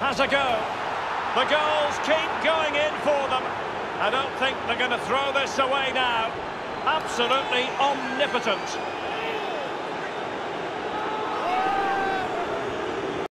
has a go. The goals keep going in for them. I don't think they're going to throw this away now. Absolutely omnipotent.